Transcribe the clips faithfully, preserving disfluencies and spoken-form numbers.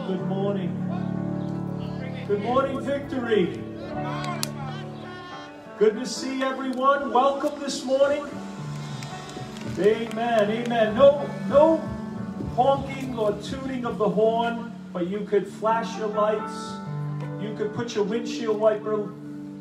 Good morning. Good morning, Victory. Good to see everyone. Welcome this morning. Amen. Amen. No, no honking or tooting of the horn, but you could flash your lights. You could put your windshield wiper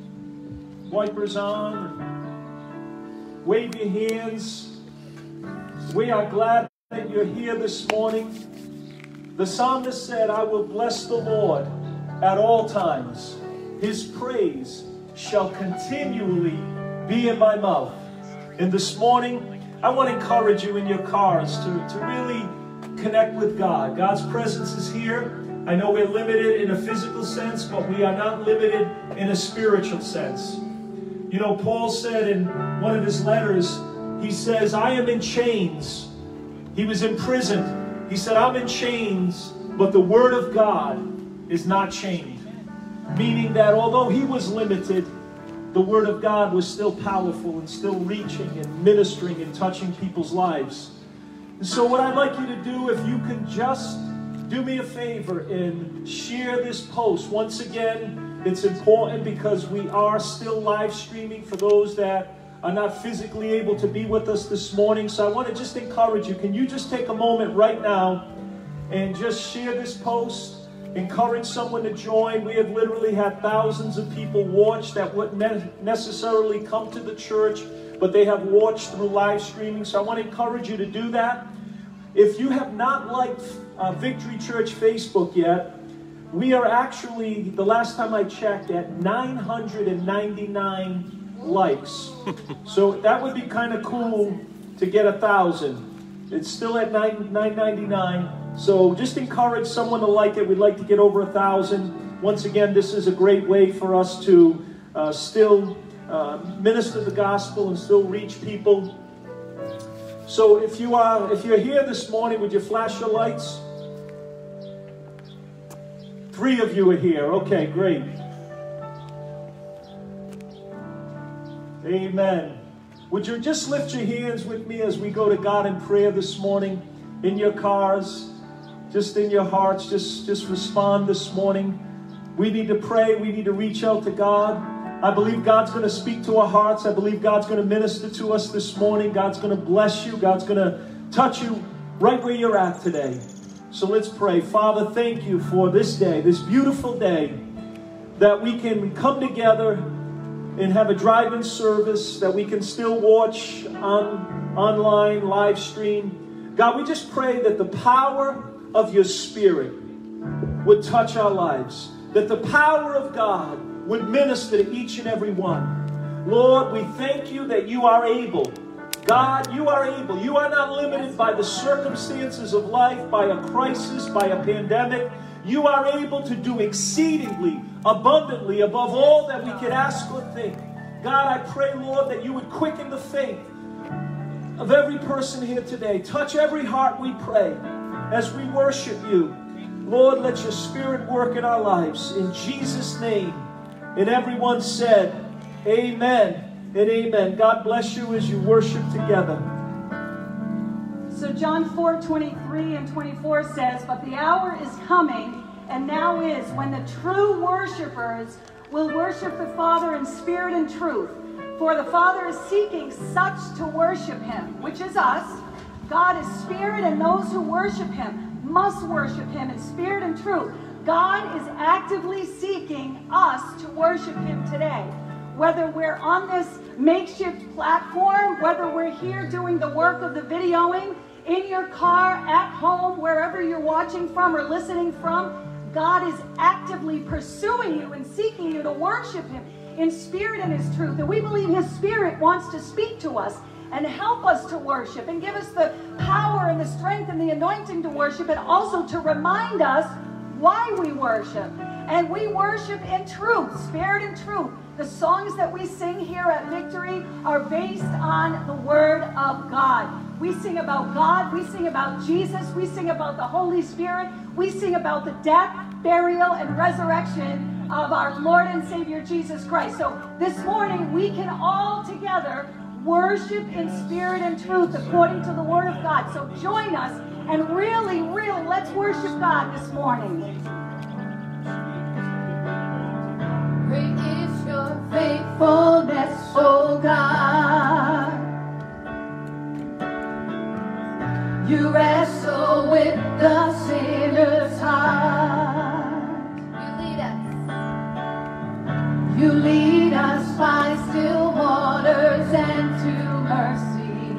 wipers on. And wave your hands. We are glad that you're here this morning. The psalmist said, I will bless the Lord at all times. His praise shall continually be in my mouth. And this morning, I want to encourage you in your cars to, to really connect with God. God's presence is here. I know we're limited in a physical sense, but we are not limited in a spiritual sense. You know, Paul said in one of his letters, he says, I am in chains. He was imprisoned. He said, I'm in chains, but the Word of God is not chained. Meaning that although he was limited, the Word of God was still powerful and still reaching and ministering and touching people's lives. And so what I'd like you to do, if you can just do me a favor and share this post. Once again, it's important because we are still live streaming for those that are not physically able to be with us this morning. So I want to just encourage you. Can you just take a moment right now and just share this post? Encourage someone to join. We have literally had thousands of people watch that wouldn't ne- necessarily come to the church, but they have watched through live streaming. So I want to encourage you to do that. If you have not liked uh, Victory Church Facebook yet, we are actually, the last time I checked, at nine hundred ninety-nine likes. So that would be kind of cool to get a thousand. It's still at nine ninety-nine. So just encourage someone to like it. We'd like to get over a thousand. Once again, this is a great way for us to uh, still uh, minister the gospel and still reach people. So if you are, if you're here this morning, would you flash your lights? Three of you are here. Okay, great. Amen. Would you just lift your hands with me as we go to God in prayer this morning? In your cars, just in your hearts, just, just respond this morning. We need to pray. We need to reach out to God. I believe God's going to speak to our hearts. I believe God's going to minister to us this morning. God's going to bless you. God's going to touch you right where you're at today. So let's pray. Father, thank you for this day, this beautiful day, that we can come together and have a drive-in service, that we can still watch on online, live stream. God, we just pray that the power of your Spirit would touch our lives, that the power of God would minister to each and every one. Lord, we thank you that you are able. God, you are able. You are not limited by the circumstances of life, by a crisis, by a pandemic. You are able to do exceedingly, abundantly, above all that we could ask or think. God, I pray, Lord, that you would quicken the faith of every person here today. Touch every heart, we pray, as we worship you. Lord, let your Spirit work in our lives. In Jesus' name. And everyone said, amen and amen. God bless you as you worship together. So John four twenty-three and twenty-four says, but the hour is coming, and now is, when the true worshipers will worship the Father in spirit and truth. For the Father is seeking such to worship him, which is us. God is spirit, and those who worship him must worship him in spirit and truth. God is actively seeking us to worship him today. Whether we're on this makeshift platform, whether we're here doing the work of the videoing, in your car, at home, wherever you're watching from or listening from, God is actively pursuing you and seeking you to worship him in spirit and his truth. And we believe his Spirit wants to speak to us and help us to worship and give us the power and the strength and the anointing to worship, and also to remind us why we worship. And we worship in truth, spirit and truth. The songs that we sing here at Victory are based on the Word of God. We sing about God, we sing about Jesus, we sing about the Holy Spirit, we sing about the death, burial, and resurrection of our Lord and Savior Jesus Christ. So this morning we can all together worship in spirit and truth according to the Word of God. So join us and really, really, let's worship God this morning. Great is your faithfulness, O God. You wrestle with the sinner's heart. You lead us. You lead us by still waters and to mercy.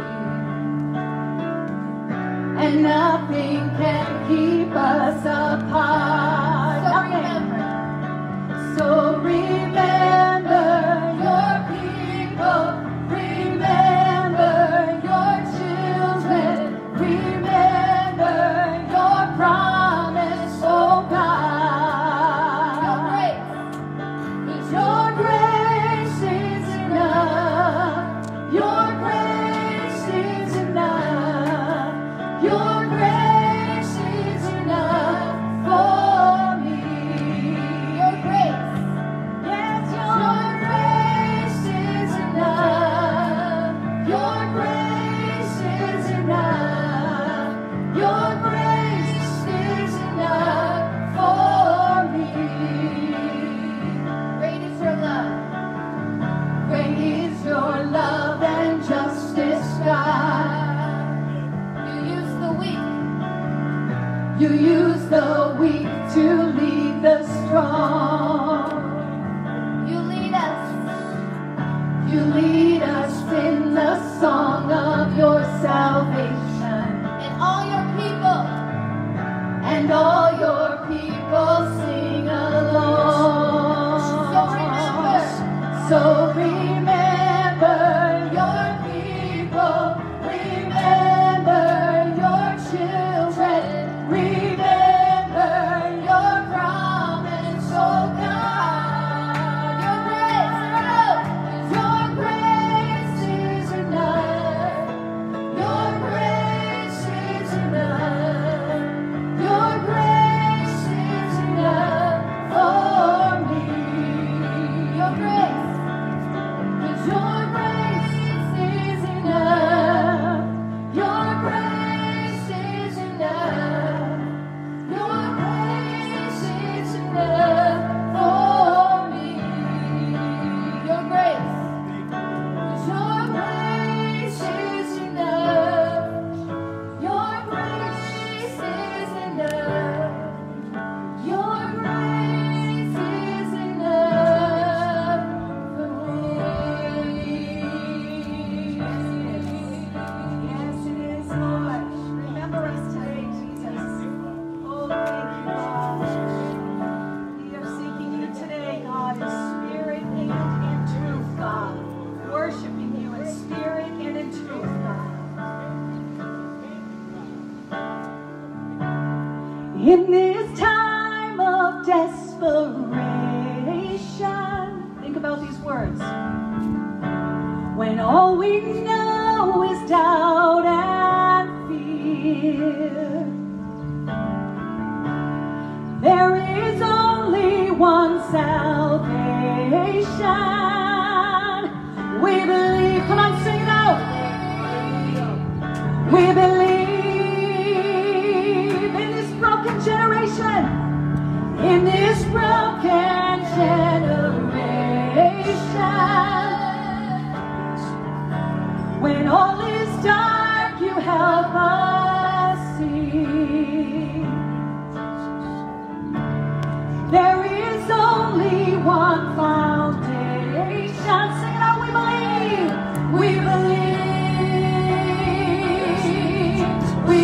And nothing can keep us apart. So remember. So remember your people. Remember your children. Remember your promise, oh God. Your grace, 'cause your grace is enough. Your grace is enough. Your grace is enough for me. Your grace, yes, your grace is enough. Your grace is enough. Your grace is enough for me. Great is your love. Great is your love and justice, God. You use the weak. You use the weak to lead the strong. You lead us. You lead us in the song of your salvation. And all your people. And all your people sing along. So remember. So remember your people. Remember your children. Remember your promise, oh God. Your grace, your grace is enough. Your grace is enough. Your grace is enough for me. Your grace, 'cause your grace is enough. Your grace is enough. Your grace is enough for me. Your grace, 'cause your grace is enough. Your grace is enough. Your grace is enough for me. Yes, it is, Lord. Remember us today, Jesus. Oh, thank you, God. We are seeking you today, God, in spirit and in truth, God. Worshiping you in spirit and in truth, God. In this time of desperation, think about these words. When all we know is doubt and fear, there is only one salvation. We believe, come on, sing it out. We believe in this broken generation, in this broken generation. When all is dark, you help us see. There is only one foundation. Sing it out, we believe. We believe. We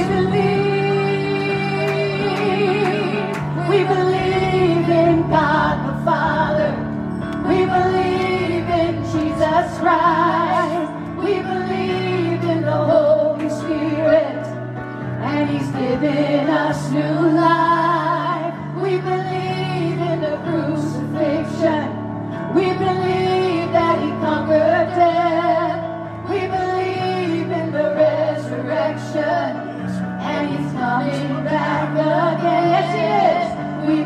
believe. We believe in God the Father. We believe in Jesus Christ. We believe in the Holy Spirit. And He's given us new life. We believe in the crucifixion. We believe that He conquered death. We believe in the resurrection. And He's coming back again. Yes, He is. We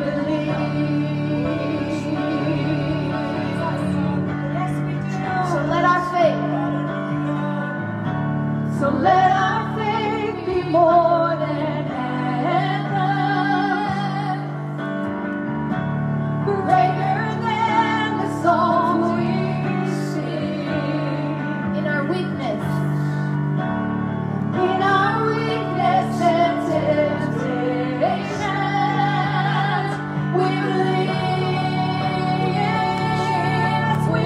believe. Yes, we do. So let our faith more than ever. Greater than the songs we sing. In our weakness, in our weakness and temptations, we believe, yes, we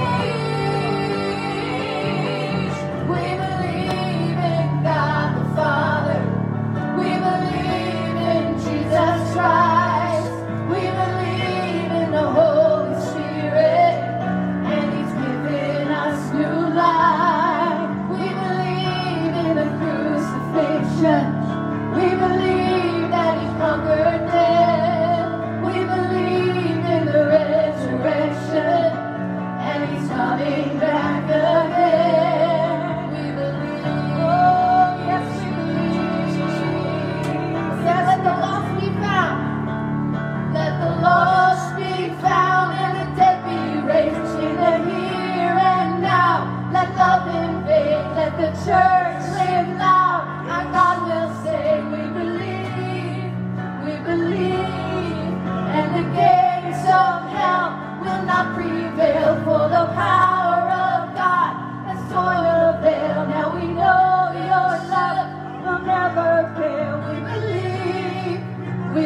believe. We believe in God the Father. We believe in Jesus Christ. We believe in the Holy Spirit, and He's given us new life. We believe in the crucifixion. We believe that He conquered death. We believe in the resurrection, and He's coming back again. We believe, oh yes we believe. Yeah, let the lost be found. Let the lost be found and the dead be raised in the here and now. Let love invade, let the church live loud. Our God will say, we believe, we believe, and the gates of hell will not prevail, for the power of God has torn the veil. Now we know your love will never fail. We believe, we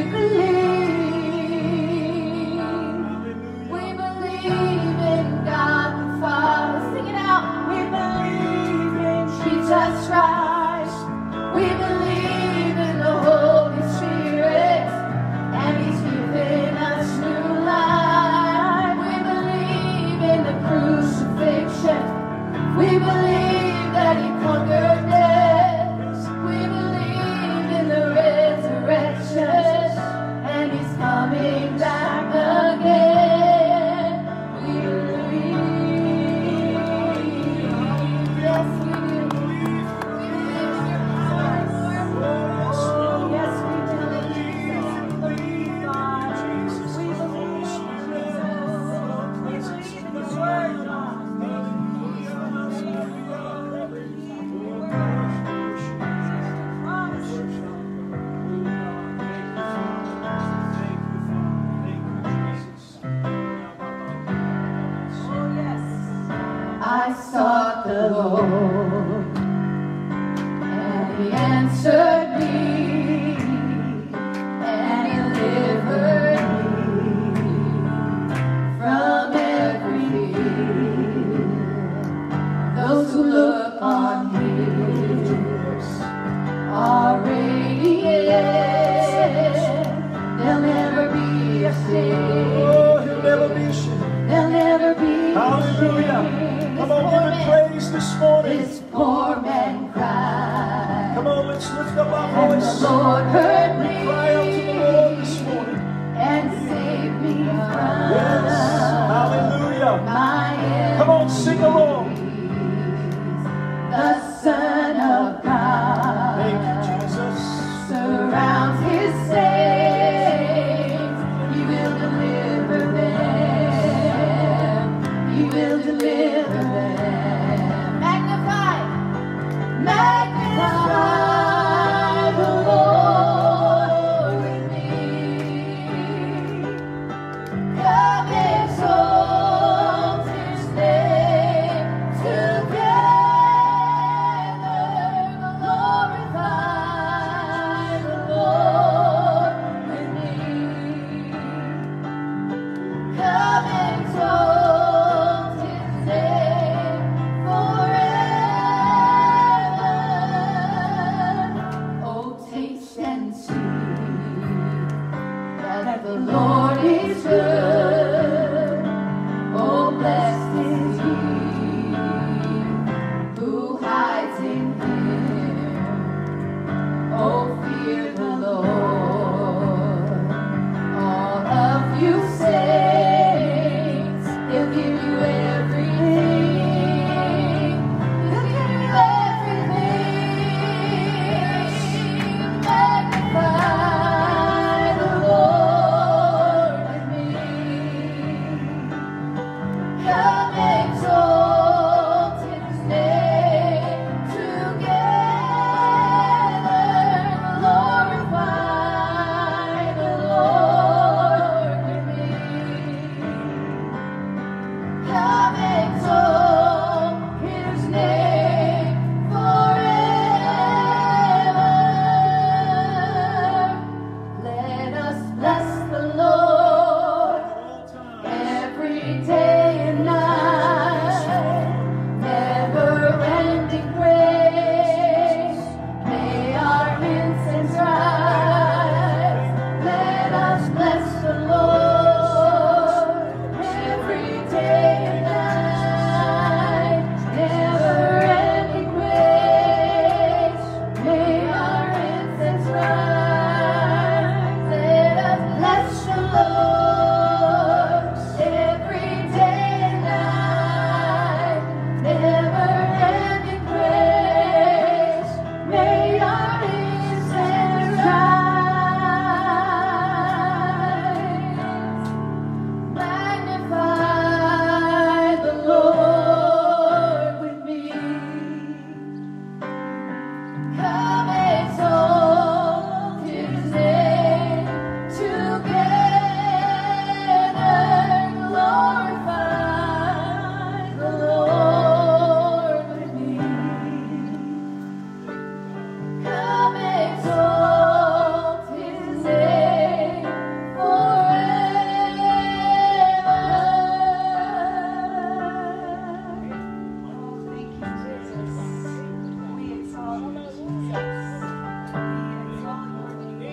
believe, we believe in God the Father. Sing it out. We believe in Jesus Christ. We believe in the Holy Spirit, and He's given us new life. We believe in the crucifixion. We believe that He conquered death. We believe in the resurrection, and He's coming back again. We believe, yes we do. We believe in your power, Lord. Oh, yes we do, Jesus. We believe, God. We believe, Jesus. We believe in the Word, God. Oh, yes. I sought the Lord, and He answered me, and He delivered me from every fear. Those who look on His are radiant. They'll never be ashamed. Oh, He'll never be ashamed. They'll never be Hallelujah. ashamed. Come on, give Him praise this morning. This poor man cried, Come on, let's lift up our and the voice. Lord heard me Cry out to the Lord this morning. and saved me from Yes. Hallelujah. my Come on, sing along. enemies. The Son of God Thank you, Jesus. surrounds His saints. He will deliver them. He will deliver them. Magnify, magnify the Lord with me. Come exalt His name together.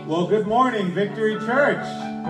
Well, good morning, Victory Church.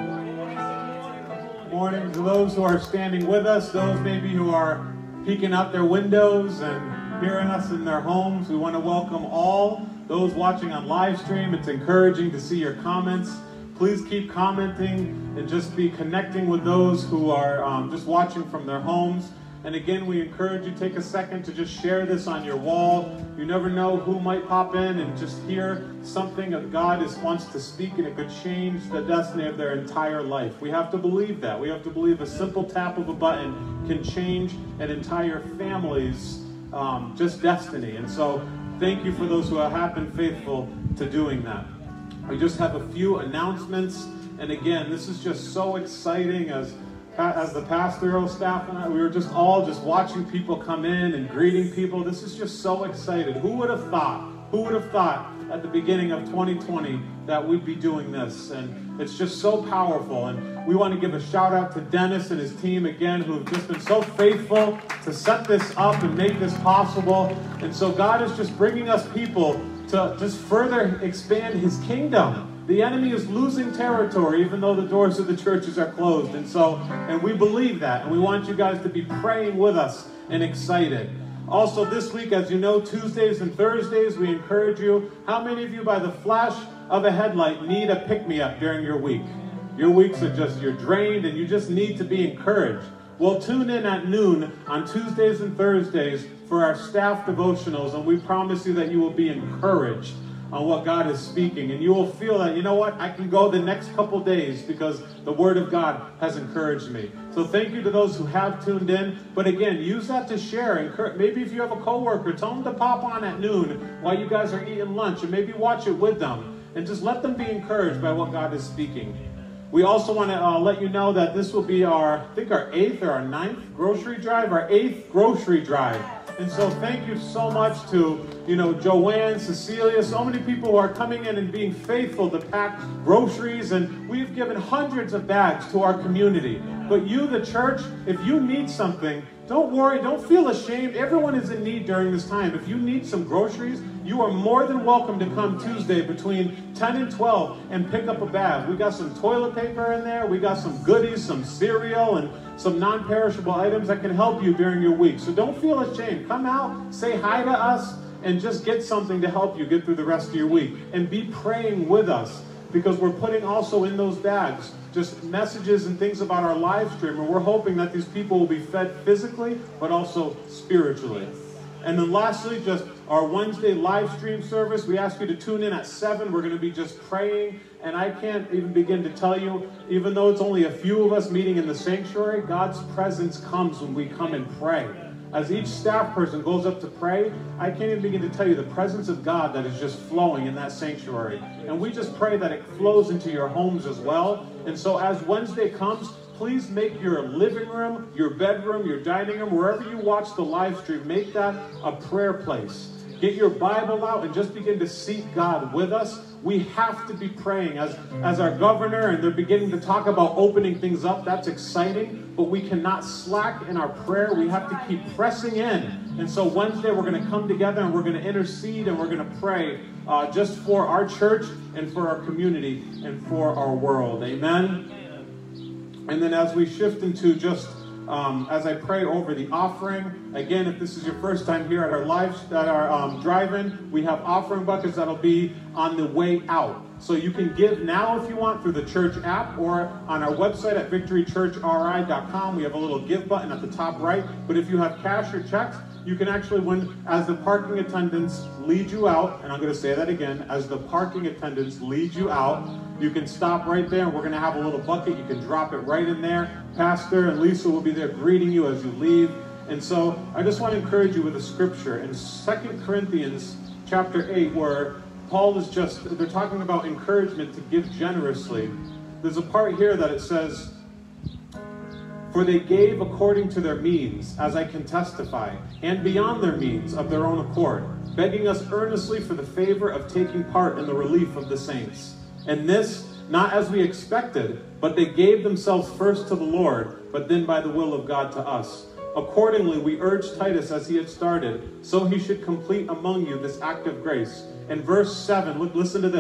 Good morning to those who are standing with us, those maybe who are peeking out their windows and hearing us in their homes. We want to welcome all those watching on live stream. It's encouraging to see your comments. Please keep commenting and just be connecting with those who are um, just watching from their homes. And again, we encourage you to take a second to just share this on your wall. You never know who might pop in and just hear something that God is, wants to speak, and it could change the destiny of their entire life. We have to believe that. We have to believe a simple tap of a button can change an entire family's um, just destiny. And so thank you for those who have been faithful to doing that. We just have a few announcements. And again, this is just so exciting as As the pastoral staff and I, we were just all just watching people come in and greeting people. This is just so exciting. Who would have thought, who would have thought at the beginning of twenty twenty that we'd be doing this? And it's just so powerful. And we want to give a shout out to Dennis and his team again, who have just been so faithful to set this up and make this possible. And so God is just bringing us people to just further expand his kingdom. The enemy is losing territory, even though the doors of the churches are closed. And so, and we believe that. And we want you guys to be praying with us and excited. Also this week, as you know, Tuesdays and Thursdays, we encourage you. How many of you, by the flash of a headlight, need a pick-me-up during your week? Your weeks are just, you're drained and you just need to be encouraged. Well, tune in at noon on Tuesdays and Thursdays for our staff devotionals. And we promise you that you will be encouraged on what God is speaking, and you will feel that, you know what, I can go the next couple days because the Word of God has encouraged me. So thank you to those who have tuned in. But again, use that to share. Maybe if you have a coworker, tell them to pop on at noon while you guys are eating lunch, and maybe watch it with them, and just let them be encouraged by what God is speaking. We also want to uh, let you know that this will be our, I think our eighth or our ninth grocery drive, our eighth grocery drive. And so thank you so much to, you know, Joanne, Cecilia, so many people who are coming in and being faithful to pack groceries. And we've given hundreds of bags to our community. But you, the church, if you need something, don't worry, don't feel ashamed. Everyone is in need during this time. If you need some groceries, you are more than welcome to come Tuesday between ten and twelve and pick up a bag. We got some toilet paper in there. We got some goodies, some cereal, and some non-perishable items that can help you during your week. So don't feel ashamed. Come out, say hi to us, and just get something to help you get through the rest of your week. And be praying with us, because we're putting also in those bags just messages and things about our live stream. And we're hoping that these people will be fed physically, but also spiritually. And then lastly, just our Wednesday live stream service. We ask you to tune in at seven. We're going to be just praying. And I can't even begin to tell you, even though it's only a few of us meeting in the sanctuary, God's presence comes when we come and pray. As each staff person goes up to pray, I can't even begin to tell you the presence of God that is just flowing in that sanctuary. And we just pray that it flows into your homes as well. And so as Wednesday comes, please make your living room, your bedroom, your dining room, wherever you watch the live stream, make that a prayer place. Get your Bible out and just begin to seek God with us. We have to be praying as, as our governor, and they're beginning to talk about opening things up. That's exciting, but we cannot slack in our prayer. We have to keep pressing in. And so Wednesday, we're going to come together and we're going to intercede and we're going to pray uh, just for our church and for our community and for our world. Amen. And then as we shift into just Um, as I pray over the offering, again, if this is your first time here at our live, at our um, drive-in, we have offering buckets that'll be on the way out. So you can give now if you want through the church app or on our website at victory church r i dot com. We have a little give button at the top right. But if you have cash or checks, you can actually, when as the parking attendants lead you out, and I'm going to say that again, as the parking attendants lead you out, you can stop right there, and we're going to have a little bucket. You can drop it right in there. Pastor and Lisa will be there greeting you as you leave. And so I just want to encourage you with a scripture in Second Corinthians chapter eight, where Paul is just, they're talking about encouragement to give generously. There's a part here that it says, "For they gave according to their means, as I can testify, and beyond their means of their own accord, begging us earnestly for the favor of taking part in the relief of the saints. And this, not as we expected, but they gave themselves first to the Lord, but then by the will of God to us. Accordingly, we urged Titus as he had started, so he should complete among you this act of grace." And verse seven, look, listen to this.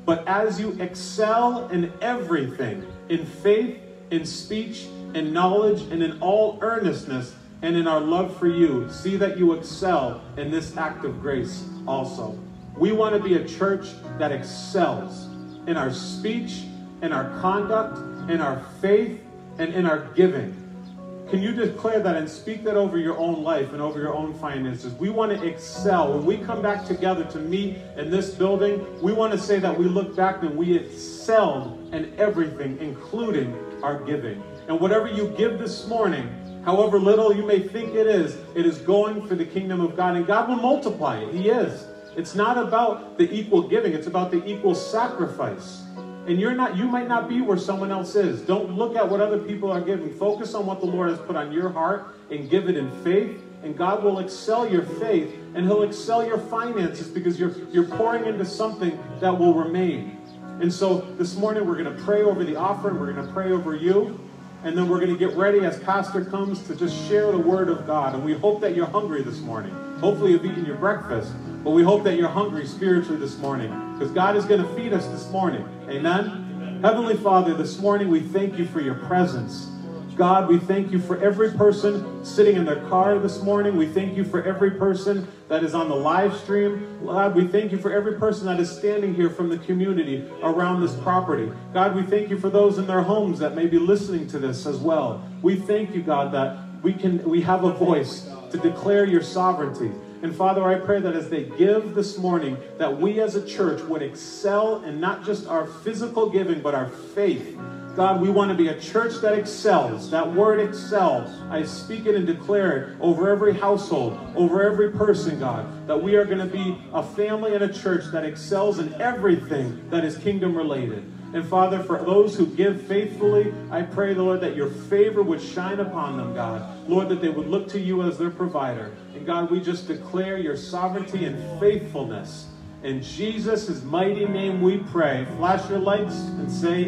But as you excel in everything, in faith, in speech, in knowledge, and in all earnestness, and in our love for you, see that you excel in this act of grace also. We want to be a church that excels in our speech, in our conduct, in our faith, and in our giving. Can you declare that and speak that over your own life and over your own finances? We want to excel. When we come back together to meet in this building, we want to say that we look back and we excelled in everything, including our giving. And whatever you give this morning, however little you may think it is, it is going for the kingdom of God. And God will multiply it. He is. It's not about the equal giving. It's about the equal sacrifice. And you're not, you might not be where someone else is. Don't look at what other people are giving. Focus on what the Lord has put on your heart and give it in faith. And God will excel your faith and He'll excel your finances because you're, you're pouring into something that will remain. And so this morning we're going to pray over the offering. We're going to pray over you. And then we're going to get ready as Pastor comes to just share the Word of God. And we hope that you're hungry this morning. Hopefully you've eaten your breakfast. But we hope that you're hungry spiritually this morning, because God is going to feed us this morning. Amen? Amen? Heavenly Father, this morning we thank you for your presence. God, we thank you for every person sitting in their car this morning. We thank you for every person that is on the live stream. God, we thank you for every person that is standing here from the community around this property. God, we thank you for those in their homes that may be listening to this as well. We thank you, God, that we can we have a voice to declare your sovereignty. And Father, I pray that as they give this morning, that we as a church would excel in not just our physical giving, but our faith. God, we want to be a church that excels. That word excel, I speak it and declare it over every household, over every person, God, that we are going to be a family and a church that excels in everything that is kingdom related. And Father, for those who give faithfully, I pray, Lord, that your favor would shine upon them, God. Lord, that they would look to you as their provider. And God, we just declare your sovereignty and faithfulness. In Jesus' mighty name we pray. Flash your lights and say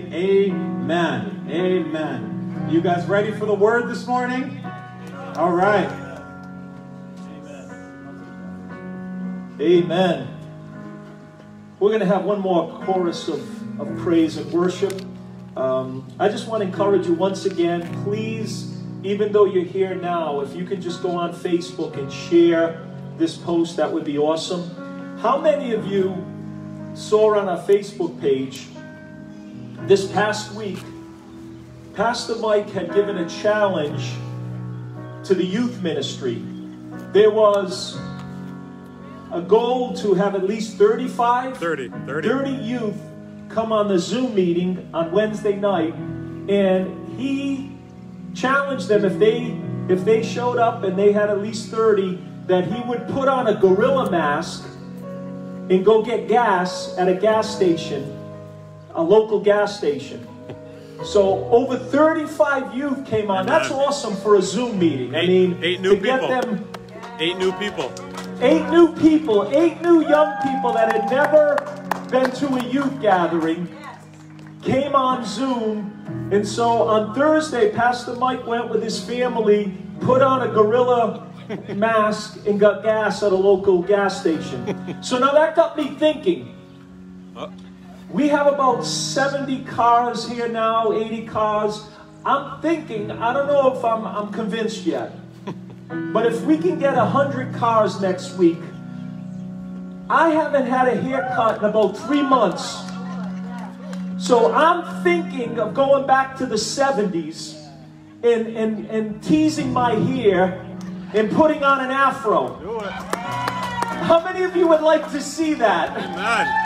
amen. Amen. You guys ready for the word this morning? All right. Amen. Amen. We're going to have one more chorus of of praise and worship. Um, I just want to encourage you once again, please, even though you're here now, if you could just go on Facebook and share this post, that would be awesome. How many of you saw on our Facebook page this past week, Pastor Mike had given a challenge to the youth ministry. There was a goal to have at least thirty-five, thirty, thirty. thirty youth come on the Zoom meeting on Wednesday night, and he challenged them if they if they showed up and they had at least thirty, that he would put on a gorilla mask and go get gas at a gas station, a local gas station. So over thirty-five youth came on. That's awesome for a Zoom meeting. Eight, I mean, eight new to get people. them, Eight new people. eight new people, eight new young people that had never been to a youth gathering, came on Zoom. And so on Thursday, Pastor Mike went with his family, put on a gorilla mask, and got gas at a local gas station. So now that got me thinking. We have about seventy cars here now, eighty cars. I'm thinking, I don't know if I'm, I'm convinced yet, but if we can get one hundred cars next week, I haven't had a haircut in about three months. So I'm thinking of going back to the seventies and, and, and teasing my hair and putting on an afro. Do it. How many of you would like to see that? Amen.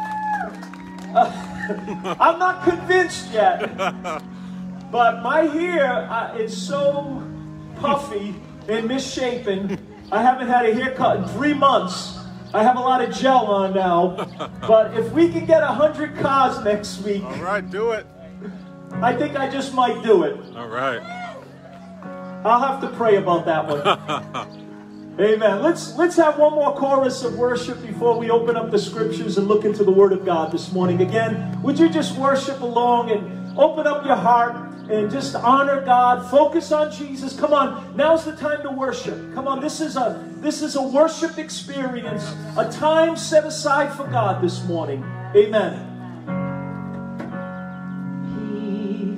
Uh, I'm not convinced yet. But my hair uh, is so puffy and misshapen. I haven't had a haircut in three months. I have a lot of gel on now, but if we can get a hundred cars next week, All right, do it. I think I just might do it. All right. I'll have to pray about that one. Amen. Let's let's have one more chorus of worship before we open up the scriptures and look into the Word of God this morning. Again, would you just worship along and open up your heart and just honor God, focus on Jesus. Come on, now's the time to worship. Come on, this is a this is a worship experience, a time set aside for God this morning. Amen.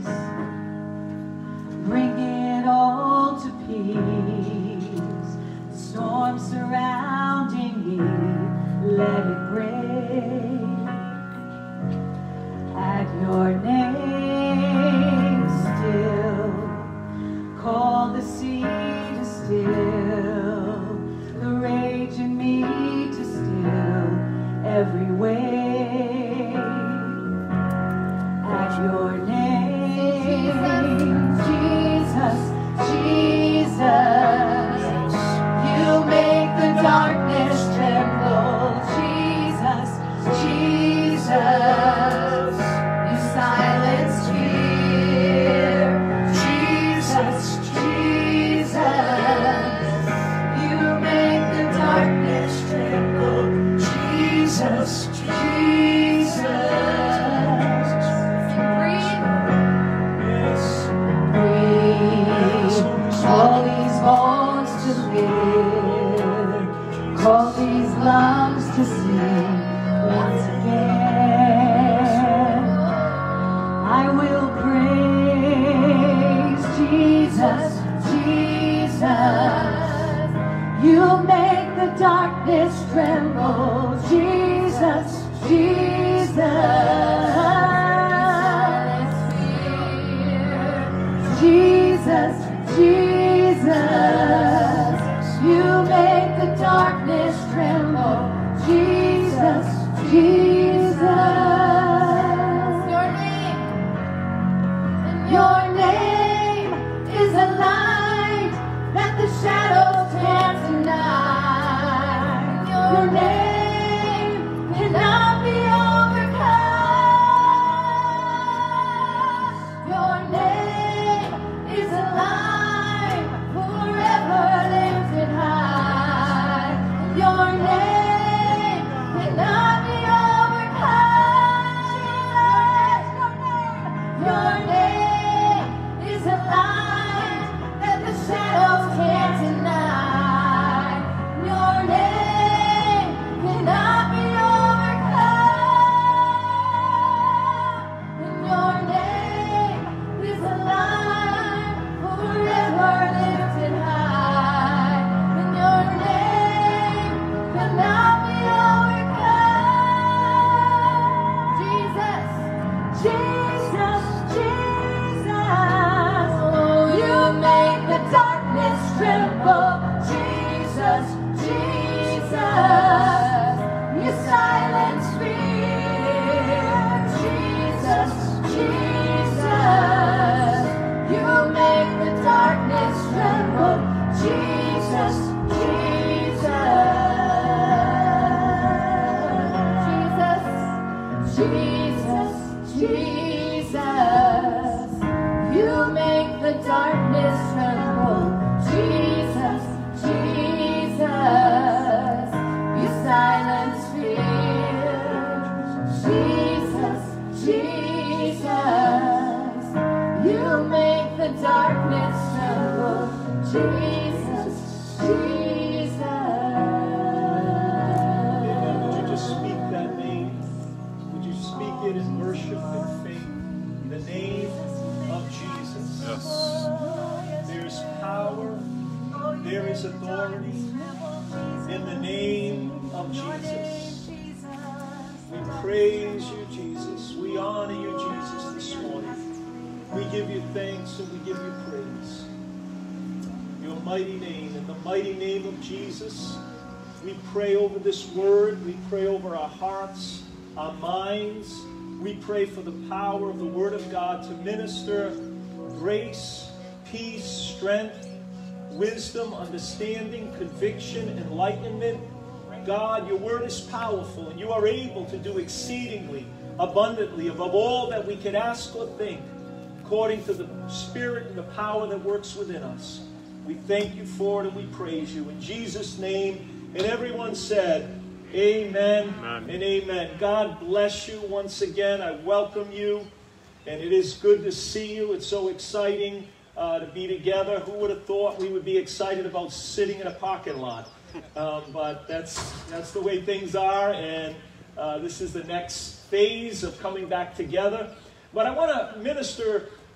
Bring it all to peace. The storm surrounding me, let it break. At your name still, call the sea to still, the rage in me to still every wave. At your name, Jesus, Jesus, you make the darkness tremble. Jesus, Jesus, you silence fear. Jesus, Jesus, you make the darkness tremble. Jesus, Jesus. Call these bones to live, call these lungs to sing once again. I will praise Jesus, Jesus. You make the darkness tremble. Jesus, Jesus. Jesus, Jesus, you make the darkness tremble. Jesus, Jesus. Your name, your name is a light that the shadows can't deny. Your name cannot be overcome. Your name is a light forever lifted high. Your name cannot be overcome. Your name is a light that the shadows can't deny. Your name cannot be overcome. And your name is a light forever lifted high. And your name cannot be overcome. Jesus, Jesus, Jesus. Oh, you make the darkness tremble. Jesus, Jesus. You silence fear. Jesus, Jesus. You make the darkness tremble. Jesus, Jesus. Jesus, Jesus. You make the darkness tremble. Jesus, Jesus. You silence fear. Jesus, Jesus. You make the darkness tremble. Jesus, Amen. Would you just Jesus. speak that name? Would you speak it in worship and faith? The name of Jesus. Yes. There's power. There is authority in the name of Jesus. We praise you, Jesus. We honor you, Jesus, this morning. We give you thanks and we give you praise. Your mighty name, in the mighty name of Jesus, we pray over this word. We pray over our hearts, our minds. We pray for the power of the Word of God to minister grace, peace, strength, wisdom, understanding, conviction, enlightenment. God, your word is powerful, and you are able to do exceedingly, abundantly, above all that we can ask or think, according to the Spirit and the power that works within us. We thank you for it, and we praise you. In Jesus' name, and everyone said, amen, amen and amen. God bless you once again. I welcome you, and it is good to see you. It's so exciting uh, to be together. Who would have thought we would be excited about sitting in a parking lot? Um, but that's that's the way things are, and uh, this is the next phase of coming back together. But I want to minister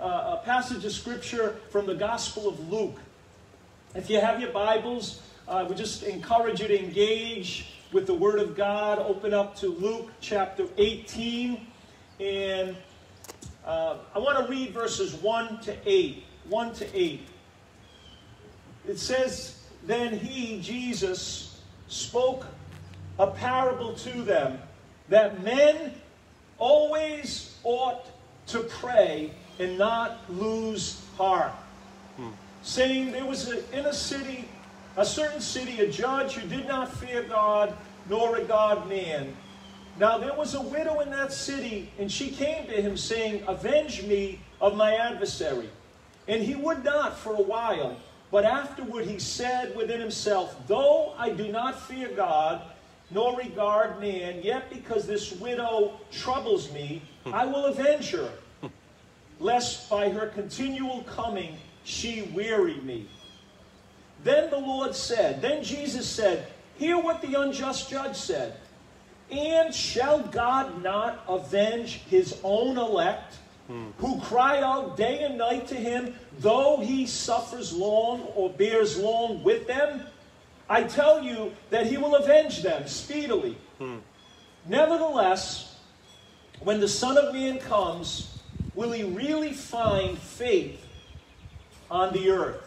uh, a passage of scripture from the Gospel of Luke. If you have your Bibles, I would just encourage you to engage with the Word of God. Open up to Luke chapter eighteen. And uh, I want to read verses one to eight. one to eight. It says, "Then he, Jesus, spoke a parable to them, that men always ought to pray and not lose heart. Hmm. Saying, there was a, in a city, a certain city, a judge who did not fear God, nor regard man. Now there was a widow in that city, and she came to him, saying, avenge me of my adversary. And he would not for a while. But afterward he said within himself, though I do not fear God, nor regard man, yet because this widow troubles me, I will avenge her, lest by her continual coming she weary me. Then the Lord said, then Jesus said, hear what the unjust judge said. And shall God not avenge his own elect, who cry out day and night to him, though he suffers long or bears long with them? I tell you that he will avenge them speedily. Hmm. Nevertheless, when the Son of Man comes, will he really find faith on the earth?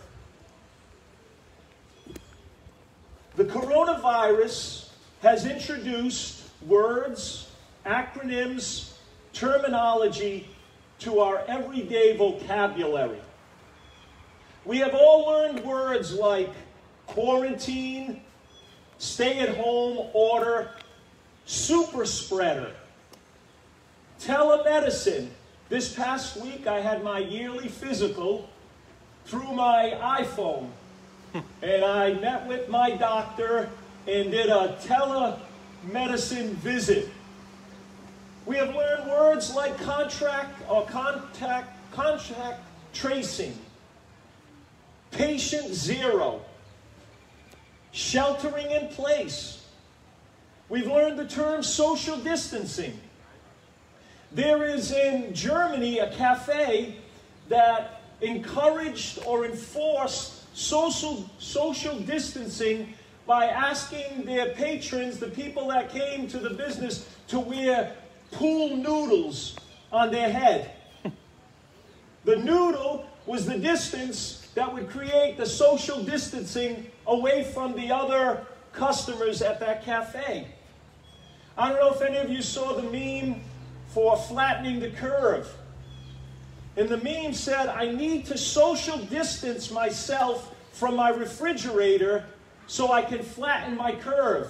The coronavirus has introduced words, acronyms, terminology to our everyday vocabulary. We have all learned words like quarantine, stay-at-home order, super spreader, telemedicine. This past week I had my yearly physical through my iPhone. And I met with my doctor and did a telemedicine visit. We have learned words like contract or contact, contact tracing, patient zero, sheltering in place. We've learned the term social distancing. There is in Germany a cafe that encouraged or enforced social, social distancing by asking their patrons, the people that came to the business, to wear pool noodles on their head. The noodle was the distance that would create the social distancing away from the other customers at that cafe. I don't know if any of you saw the meme for flattening the curve. And the meme said, I need to social distance myself from my refrigerator so I can flatten my curve.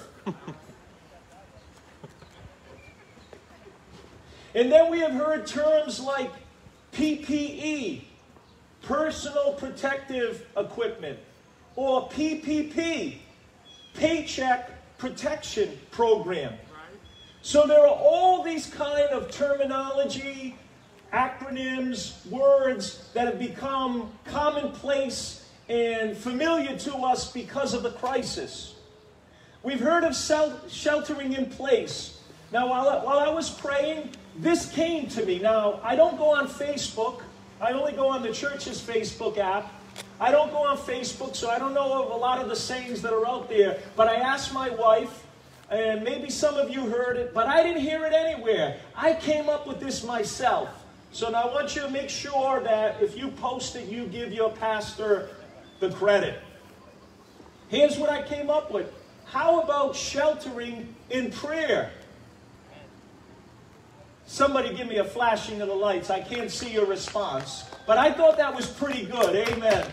And then we have heard terms like P P E, personal protective equipment, or P P P, paycheck protection program. So there are all these kind of terminology, acronyms, words that have become commonplace and familiar to us because of the crisis. We've heard of sheltering in place. Now, while I, while I was praying, this came to me. Now, I don't go on Facebook. I only go on the church's Facebook app. I don't go on Facebook, so I don't know of a lot of the sayings that are out there. But I asked my wife, and maybe some of you heard it, but I didn't hear it anywhere. I came up with this myself. So now I want you to make sure that if you post it, you give your pastor the credit. Here's what I came up with. How about sheltering in prayer? Somebody give me a flashing of the lights. I can't see your response. But I thought that was pretty good. Amen.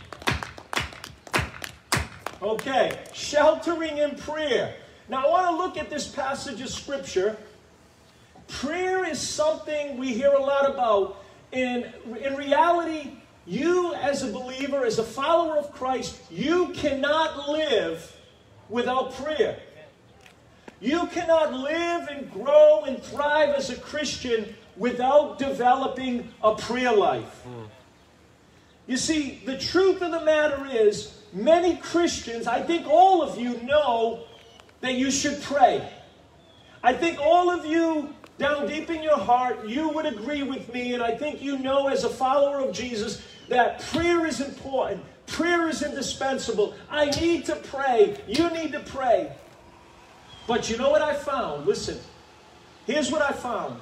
Okay, sheltering in prayer. Now I want to look at this passage of Scripture. Prayer is something we hear a lot about. And in reality, you as a believer, as a follower of Christ, you cannot live without prayer. You cannot live and grow and thrive as a Christian without developing a prayer life. Mm. You see, the truth of the matter is, many Christians, I think all of you know that you should pray. I think all of you down deep in your heart, you would agree with me, and I think you know as a follower of Jesus, that prayer is important. Prayer is indispensable. I need to pray. You need to pray. But you know what I found? Listen, here's what I found.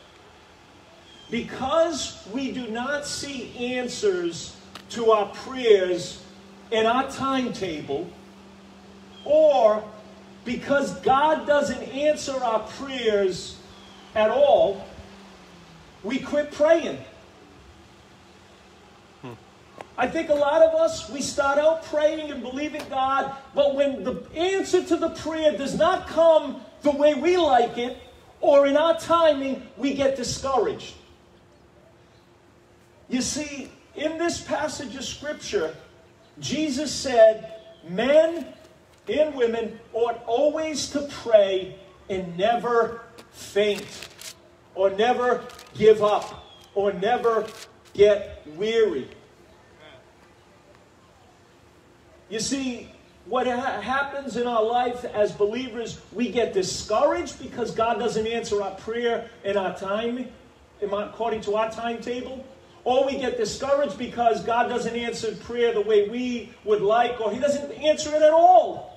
Because we do not see answers to our prayers in our timetable, or because God doesn't answer our prayers at all, we quit praying. Hmm. I think a lot of us, we start out praying and believing God, but when the answer to the prayer does not come the way we like it, or in our timing, we get discouraged. You see, in this passage of Scripture, Jesus said, men and women ought always to pray and never faint, or never give up, or never get weary. You see, what ha- happens in our life as believers, we get discouraged because God doesn't answer our prayer in our time, according to our timetable. Or we get discouraged because God doesn't answer prayer the way we would like, or He doesn't answer it at all.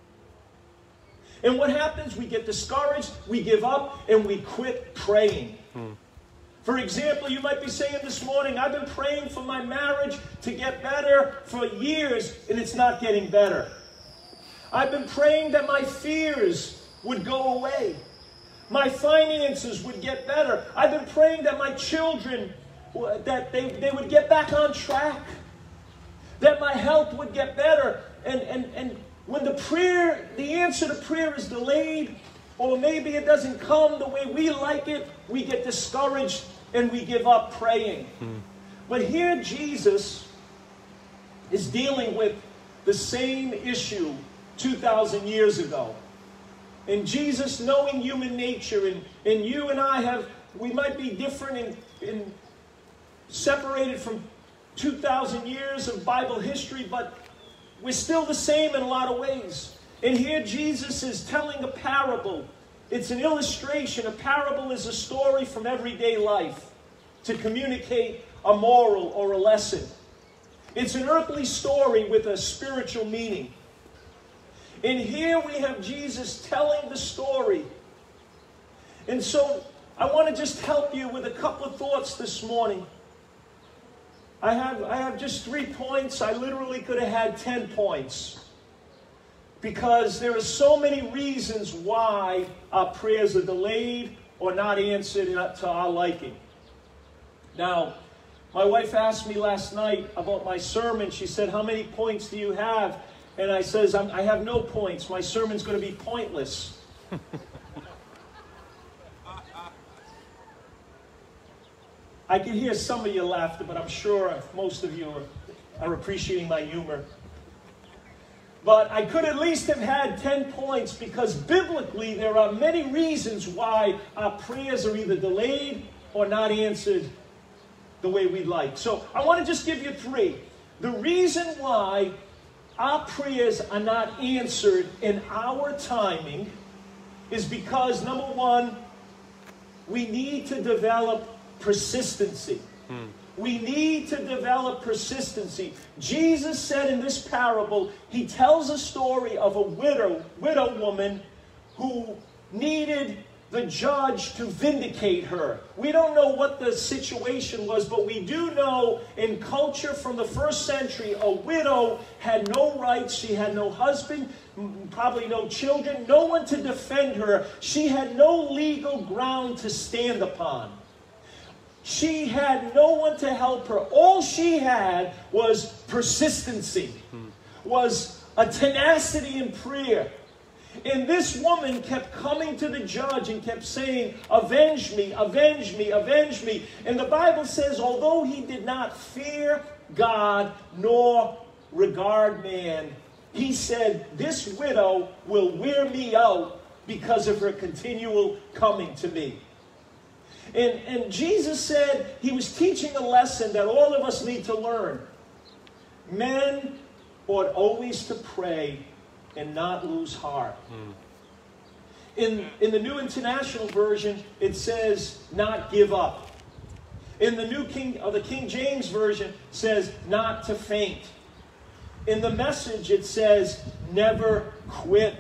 And what happens? We get discouraged, we give up, and we quit praying. Hmm. For example, you might be saying this morning, I've been praying for my marriage to get better for years, and it's not getting better. I've been praying that my fears would go away. My finances would get better. I've been praying that my children, that they, they would get back on track. That my health would get better. And, and, and when the prayer, the answer to prayer is delayed, or maybe it doesn't come the way we like it, we get discouraged and we give up praying. Mm. But here Jesus is dealing with the same issue two thousand years ago. And Jesus, knowing human nature, and, and you and I have, we might be different in, in separated from two thousand years of Bible history, but we're still the same in a lot of ways. And here Jesus is telling a parable. It's an illustration. A parable is a story from everyday life to communicate a moral or a lesson. It's an earthly story with a spiritual meaning. And here we have Jesus telling the story. And so I want to just help you with a couple of thoughts this morning. I have, I have just three points. I literally could have had ten points. Because there are so many reasons why our prayers are delayed or not answered to our liking. Now, my wife asked me last night about my sermon. She said, how many points do you have? And I says, I'm, I have no points. My sermon's going to be pointless. I can hear some of your laughter, but I'm sure most of you are, are appreciating my humor. But I could at least have had ten points, because biblically there are many reasons why our prayers are either delayed or not answered the way we'd like. So I want to just give you three. The reason why our prayers are not answered in our timing is because, number one, we need to develop persistency. Hmm. We need to develop persistency. Jesus said in this parable, he tells a story of a widow, widow woman who needed the judge to vindicate her. We don't know what the situation was, but we do know in culture from the first century, a widow had no rights. She had no husband, probably no children, no one to defend her. She had no legal ground to stand upon. She had no one to help her. All she had was persistency, hmm. was a tenacity in prayer. And this woman kept coming to the judge and kept saying, avenge me, avenge me, avenge me. And the Bible says, although he did not fear God nor regard man, he said, this widow will wear me out because of her continual coming to me. And, and Jesus said he was teaching a lesson that all of us need to learn. Men ought always to pray and not lose heart. Mm. In, in the New International Version, it says, not give up. In the New King, or the King James Version, says, not to faint. In the Message, it says, never quit.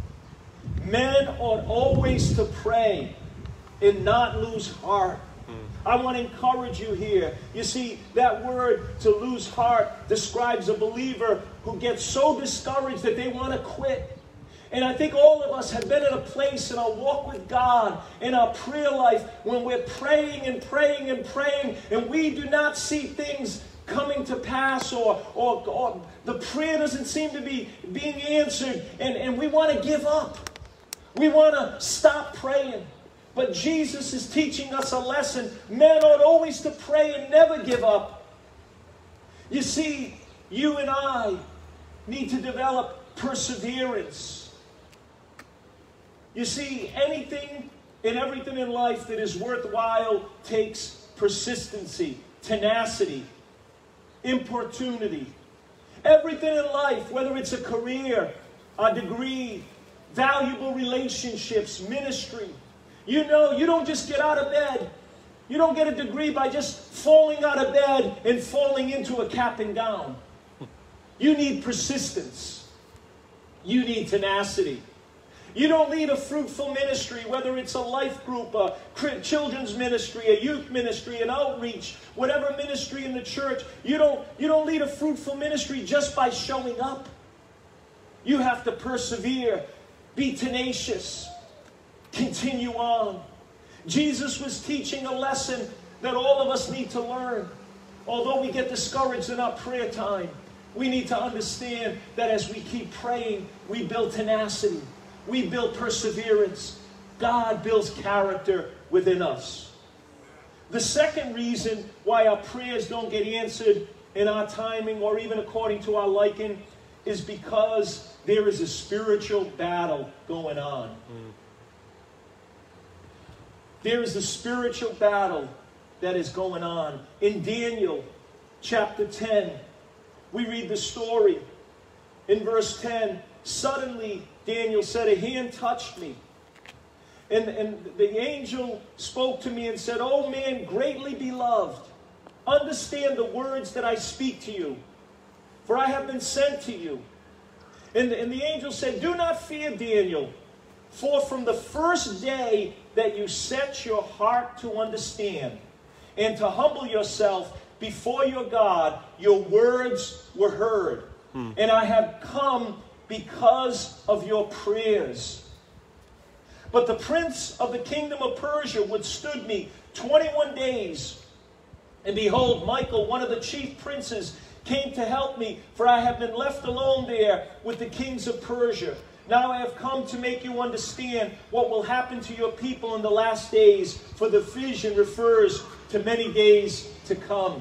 Men ought always to pray and not lose heart. I want to encourage you here. You see, that word to lose heart describes a believer who gets so discouraged that they want to quit. And I think all of us have been at a place in our walk with God, in our prayer life, when we're praying and praying and praying, and we do not see things coming to pass, or, or, or the prayer doesn't seem to be being answered, and, and we want to give up. We want to stop praying. But Jesus is teaching us a lesson. Men ought always to pray and never give up. You see, you and I need to develop perseverance. You see, anything and everything in life that is worthwhile takes persistency, tenacity, importunity. Everything in life, whether it's a career, a degree, valuable relationships, ministry. You know, you don't just get out of bed. You don't get a degree by just falling out of bed and falling into a cap and gown. You need persistence. You need tenacity. You don't need a fruitful ministry, whether it's a life group, a children's ministry, a youth ministry, an outreach, whatever ministry in the church. You don't, you don't lead a fruitful ministry just by showing up. You have to persevere, be tenacious, continue on. Jesus was teaching a lesson that all of us need to learn. Although we get discouraged in our prayer time, we need to understand that as we keep praying, we build tenacity. We build perseverance. God builds character within us. The second reason why our prayers don't get answered in our timing or even according to our liking is because there is a spiritual battle going on. Mm. There is a spiritual battle that is going on. In Daniel chapter ten, we read the story. In verse ten, suddenly Daniel said, a hand touched me. And, and the angel spoke to me and said, O man greatly beloved, understand the words that I speak to you, for I have been sent to you. And, and the angel said, do not fear, Daniel, for from the first day that you set your heart to understand and to humble yourself before your God, your words were heard. Hmm. And I have come because of your prayers. But the prince of the kingdom of Persia withstood me twenty-one days. And behold, Michael, one of the chief princes, came to help me, for I have been left alone there with the kings of Persia. Now I have come to make you understand what will happen to your people in the last days, for the vision refers to many days to come.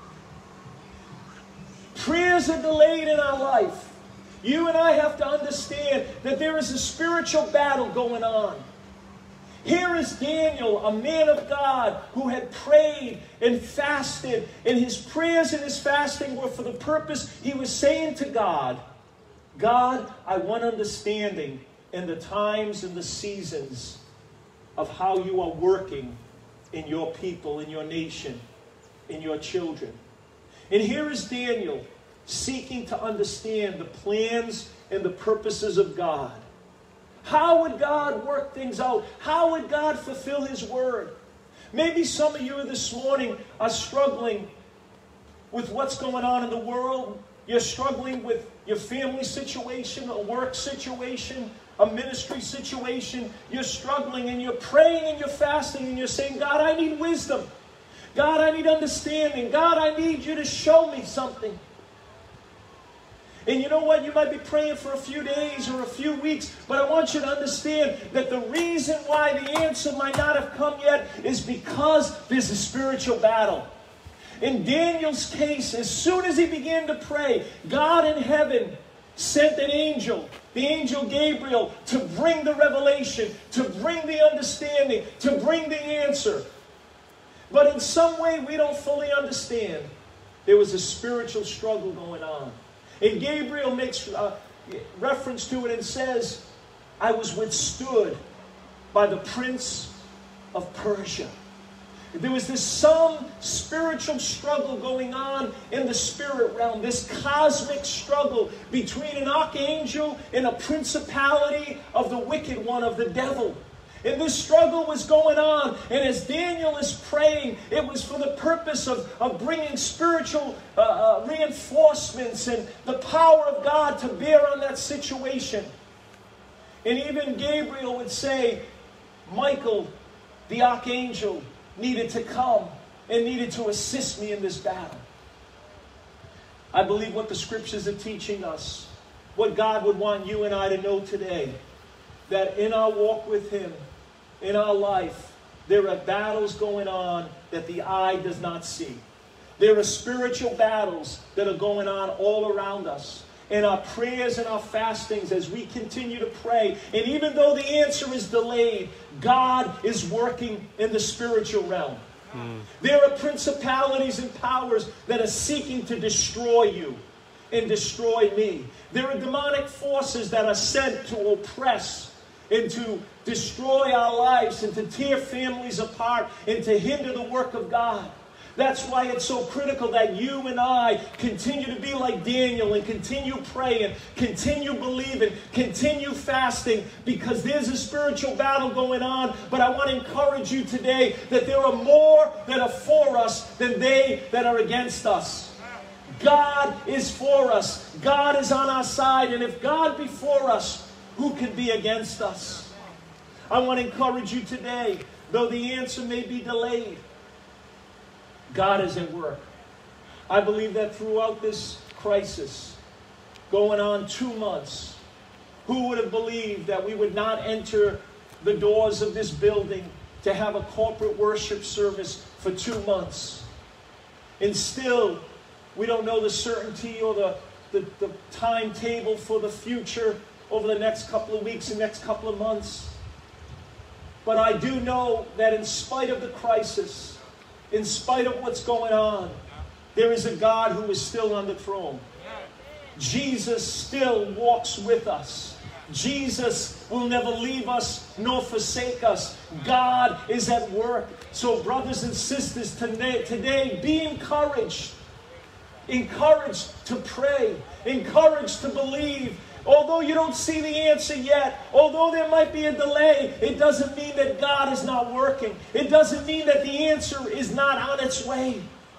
Prayers are delayed in our life. You and I have to understand that there is a spiritual battle going on. Here is Daniel, a man of God who had prayed and fasted, and his prayers and his fasting were for the purpose. He was saying to God, God, I want understanding in the times and the seasons of how you are working in your people, in your nation, in your children. And here is Daniel seeking to understand the plans and the purposes of God. How would God work things out? How would God fulfill His word? Maybe some of you this morning are struggling with what's going on in the world. You're struggling with your family situation, a work situation, a ministry situation. You're struggling and you're praying and you're fasting and you're saying, God, I need wisdom. God, I need understanding. God, I need you to show me something. And you know what? You might be praying for a few days or a few weeks, but I want you to understand that the reason why the answer might not have come yet is because there's a spiritual battle. In Daniel's case, as soon as he began to pray, God in heaven sent an angel, the angel Gabriel, to bring the revelation, to bring the understanding, to bring the answer. But in some way we don't fully understand. There was a spiritual struggle going on. And Gabriel makes uh, reference to it and says, I was withstood by the prince of Persia. There was this some spiritual struggle going on in the spirit realm, this cosmic struggle between an archangel and a principality of the wicked one, of the devil. And this struggle was going on, and as Daniel is praying, it was for the purpose of, of bringing spiritual uh, uh, reinforcements and the power of God to bear on that situation. And even Gabriel would say, Michael, the archangel, needed to come and needed to assist me in this battle. I believe what the scriptures are teaching us, what God would want you and I to know today, that in our walk with Him, in our life, there are battles going on that the eye does not see. There are spiritual battles that are going on all around us. In our prayers and our fastings, as we continue to pray, and even though the answer is delayed, God is working in the spiritual realm. Mm. There are principalities and powers that are seeking to destroy you and destroy me. There are demonic forces that are sent to oppress and to destroy our lives and to tear families apart and to hinder the work of God. That's why it's so critical that you and I continue to be like Daniel and continue praying, continue believing, continue fasting, because there's a spiritual battle going on. But I want to encourage you today that there are more that are for us than they that are against us. God is for us. God is on our side. And if God be for us, who can be against us? I want to encourage you today, though the answer may be delayed, God is at work. I believe that throughout this crisis, going on two months, who would have believed that we would not enter the doors of this building to have a corporate worship service for two months? And still, we don't know the certainty or the, the, the timetable for the future over the next couple of weeks and next couple of months. But I do know that in spite of the crisis, in spite of what's going on, there is a God who is still on the throne. Jesus still walks with us. Jesus will never leave us nor forsake us. God is at work. So brothers and sisters, today, today be encouraged. Encouraged to pray. Encouraged to believe. Although you don't see the answer yet, although there might be a delay, it doesn't mean that God is not working. It doesn't mean that the answer is not on its way.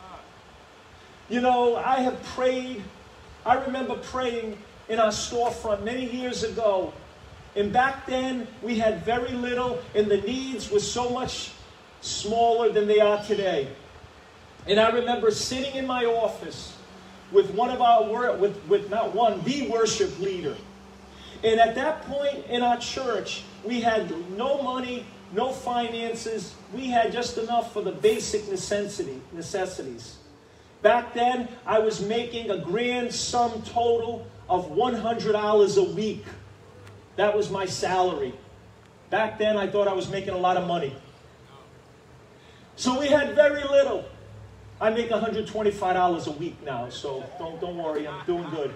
You know, I have prayed. I remember praying in our storefront many years ago. And back then, we had very little, and the needs were so much smaller than they are today. And I remember sitting in my office with one of our, with, with not one, the worship leader. And at that point in our church, we had no money, no finances. We had just enough for the basic necessity, necessities. Back then, I was making a grand sum total of one hundred dollars a week. That was my salary. Back then, I thought I was making a lot of money. So we had very little. I make one hundred twenty-five dollars a week now, so don't, don't worry, I'm doing good.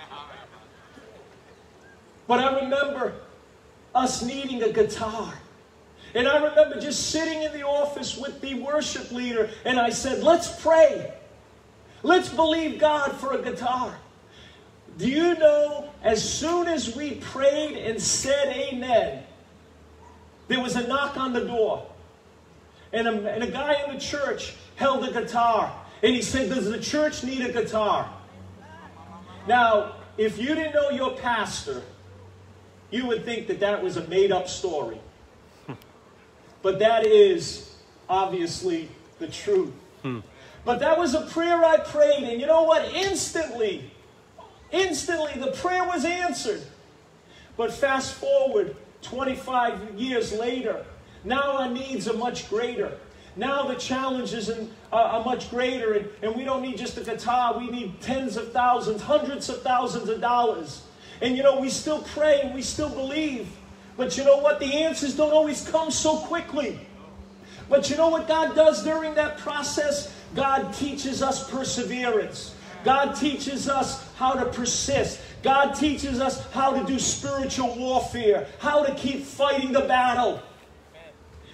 But I remember us needing a guitar. And I remember just sitting in the office with the worship leader, and I said, let's pray. Let's believe God for a guitar. Do you know, as soon as we prayed and said amen, there was a knock on the door. And a, and a guy in the church held a guitar. And he said, does the church need a guitar? Now, if you didn't know your pastor, you would think that that was a made-up story. But that is obviously the truth. Hmm. But that was a prayer I prayed, and you know what? Instantly, instantly the prayer was answered. But fast forward twenty-five years later, now our needs are much greater. Now the challenges are, are much greater, and, and we don't need just a guitar. We need tens of thousands, hundreds of thousands of dollars. And you know, we still pray and we still believe. But you know what? The answers don't always come so quickly. But you know what God does during that process? God teaches us perseverance. God teaches us how to persist. God teaches us how to do spiritual warfare, how to keep fighting the battle.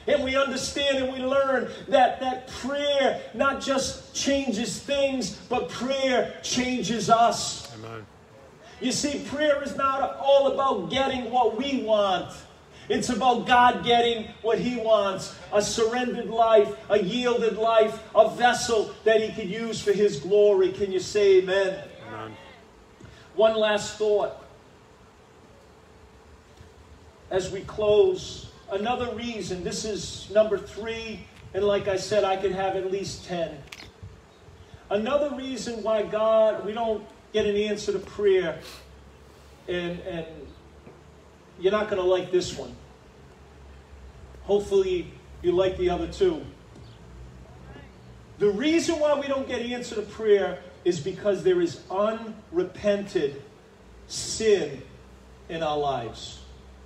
And we understand and we learn that, that prayer not just changes things, but prayer changes us. Amen. You see, prayer is not all about getting what we want. It's about God getting what He wants. A surrendered life, a yielded life, a vessel that He could use for His glory. Can you say amen? Amen. One last thought as we close. Another reason, this is number three, and like I said, I could have at least ten. Another reason why God, we don't get an answer to prayer, and, and you're not going to like this one. Hopefully you like the other two. The reason why we don't get an answer to prayer is because there is unrepented sin in our lives.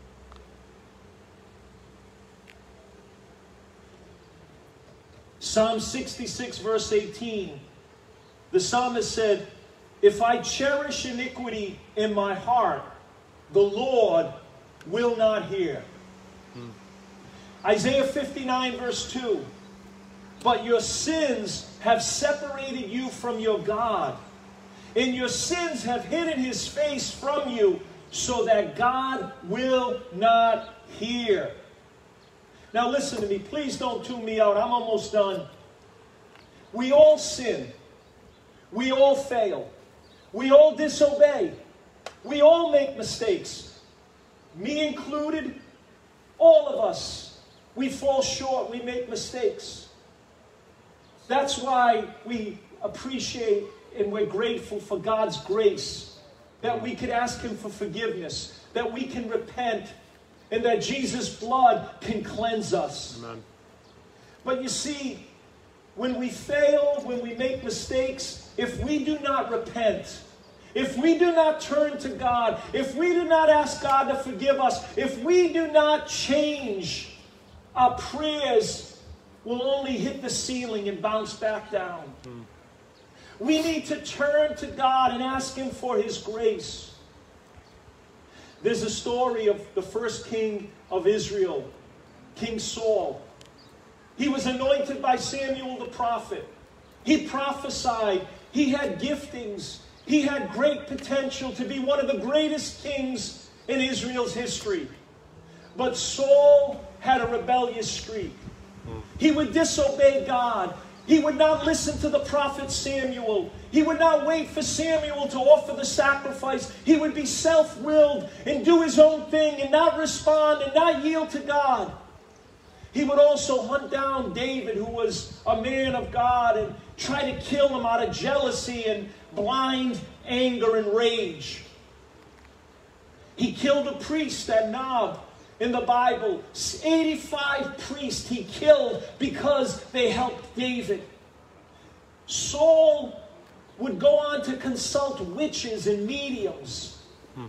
Psalm sixty-six, verse eighteen. The psalmist said, if I cherish iniquity in my heart, the Lord will not hear. Hmm. Isaiah fifty-nine, verse two. But your sins have separated you from your God, and your sins have hidden His face from you, so that God will not hear. Now listen to me. Please don't tune me out. I'm almost done. We all sin. We all fail. We all disobey. We all make mistakes. Me included. All of us. We fall short. We make mistakes. That's why we appreciate and we're grateful for God's grace. That we could ask Him for forgiveness. That we can repent. And that Jesus' blood can cleanse us. Amen. But you see, when we fail, when we make mistakes, if we do not repent, if we do not turn to God, if we do not ask God to forgive us, if we do not change, our prayers will only hit the ceiling and bounce back down. Mm. We need to turn to God and ask Him for His grace. There's a story of the first king of Israel, King Saul. He was anointed by Samuel the prophet. He prophesied. He had giftings. He had great potential to be one of the greatest kings in Israel's history. But Saul had a rebellious streak. He would disobey God. He would not listen to the prophet Samuel. He would not wait for Samuel to offer the sacrifice. He would be self-willed and do his own thing and not respond and not yield to God. He would also hunt down David, who was a man of God, and try to kill him out of jealousy and blind anger and rage. He killed a priest at Nob. In the Bible, eighty-five priests he killed because they helped David. Saul would go on to consult witches and mediums. Hmm.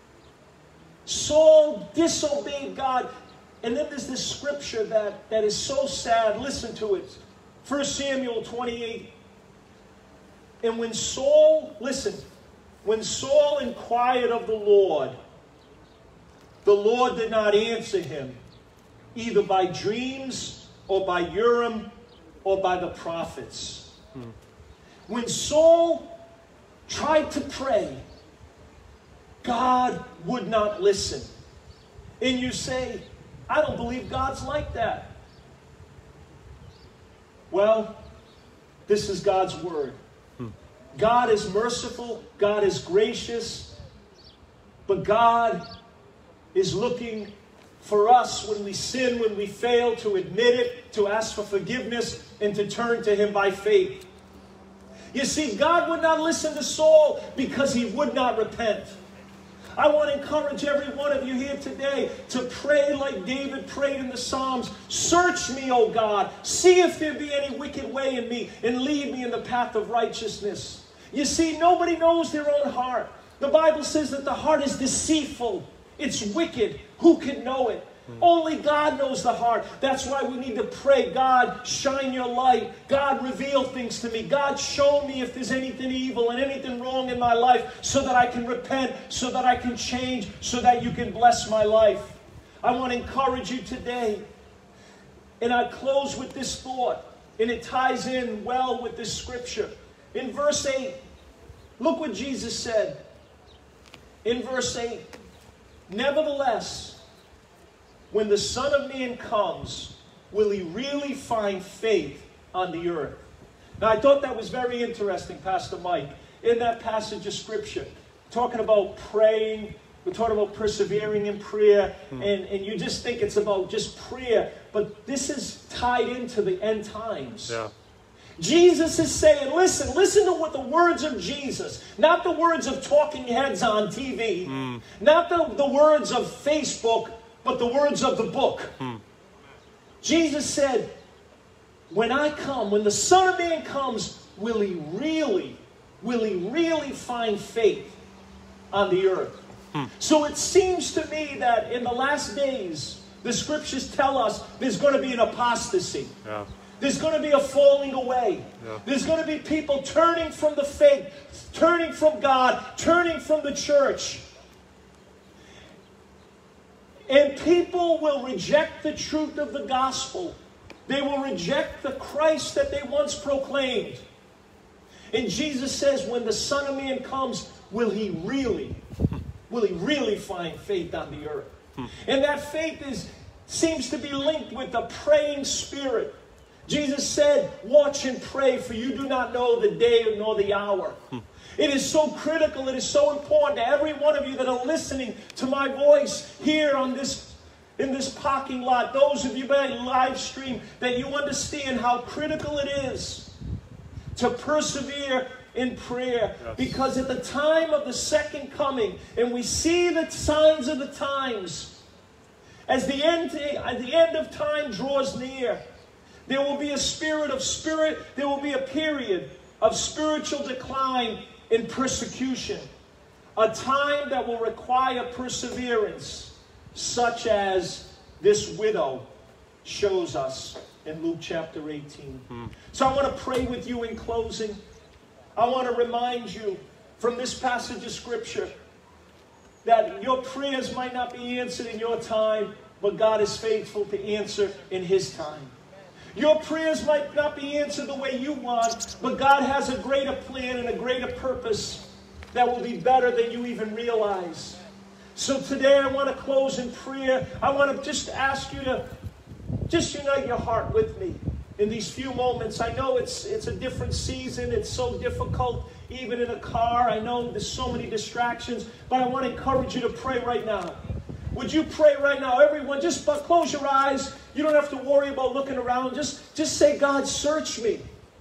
Saul disobeyed God. And then there's this scripture that, that is so sad. Listen to it. First Samuel twenty-eight. And when Saul, listen, when Saul inquired of the Lord, the Lord did not answer him, either by dreams or by Urim or by the prophets. Hmm. When Saul tried to pray, God would not listen. And you say, I don't believe God's like that. Well, this is God's word. Hmm. God is merciful. God is gracious. But God is looking for us when we sin, when we fail, to admit it, to ask for forgiveness, and to turn to Him by faith. You see, God would not listen to Saul because he would not repent. I want to encourage every one of you here today to pray like David prayed in the Psalms. Search me, O God. See if there be any wicked way in me, and lead me in the path of righteousness. You see, nobody knows their own heart. The Bible says that the heart is deceitful. It's wicked. Who can know it? Hmm. Only God knows the heart. That's why we need to pray, God, shine your light. God, reveal things to me. God, show me if there's anything evil and anything wrong in my life so that I can repent, so that I can change, so that you can bless my life. I want to encourage you today. And I close with this thought, and it ties in well with this scripture. In verse eight, look what Jesus said. In verse eight, nevertheless, when the Son of Man comes, will he really find faith on the earth? Now, I thought that was very interesting, Pastor Mike, in that passage of scripture, talking about praying. We're talking about persevering in prayer, hmm. and, and you just think it's about just prayer, but this is tied into the end times. Yeah. Jesus is saying, listen, listen to what the words of Jesus, not the words of talking heads on T V, hmm. not the, the words of Facebook, but the words of the book. Hmm. Jesus said, when I come, when the Son of Man comes, will he really, will he really find faith on the earth? Hmm. So it seems to me that in the last days, the scriptures tell us there's going to be an apostasy. Yeah. There's going to be a falling away. Yeah. There's going to be people turning from the faith, turning from God, turning from the church. And people will reject the truth of the gospel. They will reject the Christ that they once proclaimed. And Jesus says, when the Son of Man comes, will he really, will he really find faith on the earth? Hmm. And that faith is, seems to be linked with the praying spirit. Jesus said, watch and pray, for you do not know the day nor the hour. Hmm. It is so critical, it is so important to every one of you that are listening to my voice here on this, in this parking lot, those of you by live stream, that you understand how critical it is to persevere in prayer. Yes. Because at the time of the second coming, and we see the signs of the times, as the end, as the end of time draws near, there will be a spirit of spirit, there will be a period of spiritual decline and persecution. A time that will require perseverance, such as this widow shows us in Luke chapter eighteen. Hmm. So I want to pray with you in closing. I want to remind you from this passage of scripture that your prayers might not be answered in your time, but God is faithful to answer in his time. Your prayers might not be answered the way you want, but God has a greater plan and a greater purpose that will be better than you even realize. So today I want to close in prayer. I want to just ask you to just unite your heart with me in these few moments. I know it's, it's a different season. It's so difficult, even in a car. I know there's so many distractions, but I want to encourage you to pray right now. Would you pray right now? Everyone, just close your eyes. You don't have to worry about looking around. Just, just say, God, search me.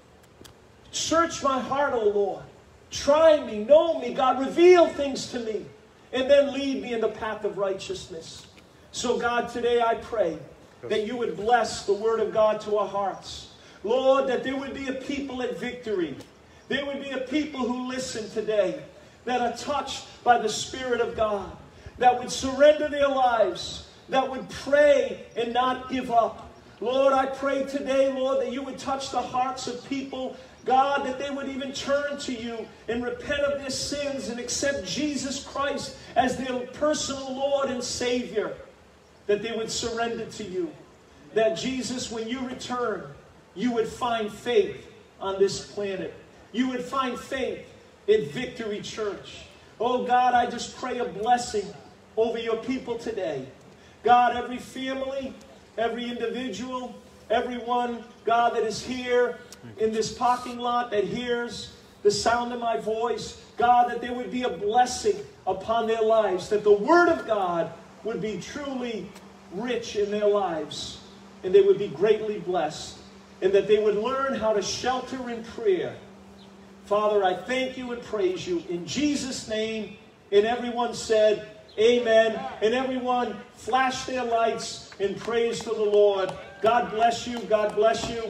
Search my heart, O Lord. Try me, know me. God, reveal things to me. And then lead me in the path of righteousness. So, God, today I pray that you would bless the word of God to our hearts. Lord, that there would be a people at Victory. There would be a people who listen today that are touched by the Spirit of God, that would surrender their lives, that would pray and not give up. Lord, I pray today, Lord, that you would touch the hearts of people, God, that they would even turn to you and repent of their sins and accept Jesus Christ as their personal Lord and Savior, that they would surrender to you. That Jesus, when you return, you would find faith on this planet. You would find faith in Victory Church. Oh God, I just pray a blessing over your people today. God, every family, every individual, everyone, God, that is here in this parking lot that hears the sound of my voice, God, that there would be a blessing upon their lives, that the Word of God would be truly rich in their lives, and they would be greatly blessed, and that they would learn how to shelter in prayer. Father, I thank you and praise you in Jesus' name. And everyone said, amen. And everyone flash their lights in praise to the Lord. God bless you. God bless you.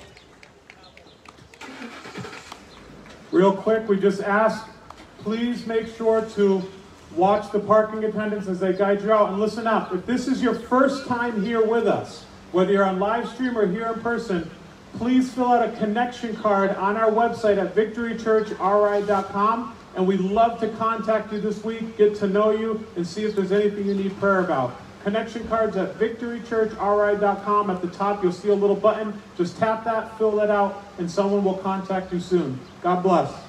Real quick, we just ask, please make sure to watch the parking attendants as they guide you out. And listen up, if this is your first time here with us, whether you're on live stream or here in person, please fill out a connection card on our website at victory church r i dot com. And we'd love to contact you this week, get to know you, and see if there's anything you need prayer about. connection cards at victory church r i dot com. At the top, you'll see a little button. Just tap that, fill that out, and someone will contact you soon. God bless.